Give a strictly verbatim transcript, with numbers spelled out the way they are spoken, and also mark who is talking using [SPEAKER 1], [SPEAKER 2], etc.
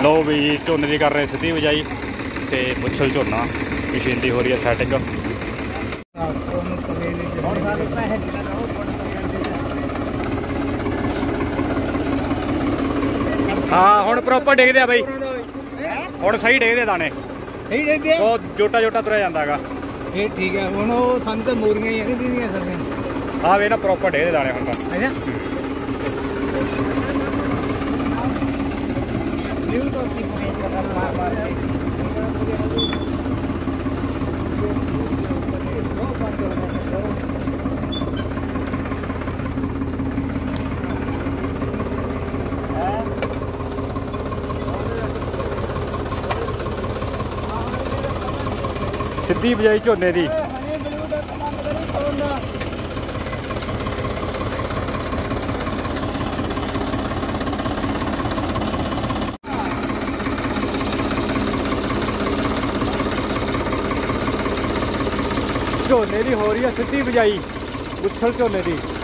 [SPEAKER 1] लो भी झोने की कर रहे सीधी बिजाई तो मुच्छल झोना मशीन की हो रही है सैटिंग। हाँ हुण प्रॉपर डिगदे आ बई, हुण सही डिगदे दाने,
[SPEAKER 2] सही डिगदे
[SPEAKER 1] वो जोटा जोटा तुरया जांदा हैगा।
[SPEAKER 2] ये ठीक है हुण ओह सानू तां मोरियां ही नहीं दीदियां सरदियां।
[SPEAKER 1] हाँ वे ना प्रॉपर डिगदे दाने हुण तां।
[SPEAKER 2] अच्छा
[SPEAKER 1] सीधी बिजाई झोने की। झोने की हो रही है सीधी बिजाई, मुच्छल झोने की।